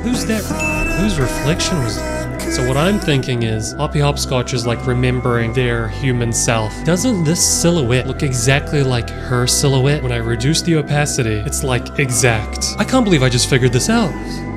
Who's that? Whose reflection was that? So what I'm thinking is, Hoppy Hopscotch is like remembering their human self. Doesn't this silhouette look exactly like her silhouette? When I reduce the opacity, it's like exact. I can't believe I just figured this out.